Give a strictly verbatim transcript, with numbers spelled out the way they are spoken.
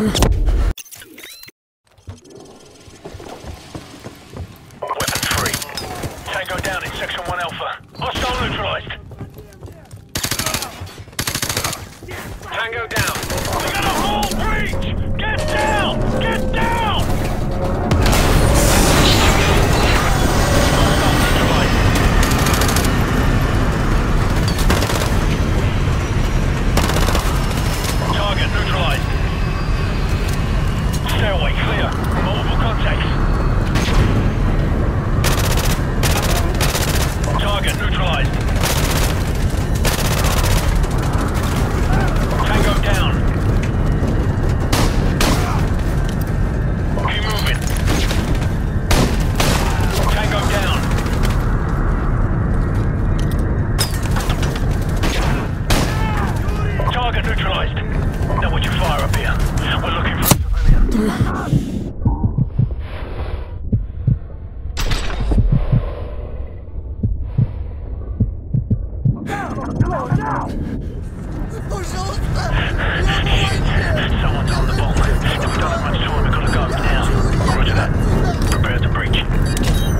Weapons free. Tango down in Section one Alpha. Hostile neutralized. Tango down. We got a whole breach! Get down! Get down! Hostile neutralized. Target neutralized. Stairway clear. Multiple contacts. Target neutralized. Tango down. Keep moving. Tango down. Target neutralized. Now would you fire up here? We're looking for a civilian. Someone's on the bomb. We don't have much time. We've got to go now. Roger that. Prepare to breach.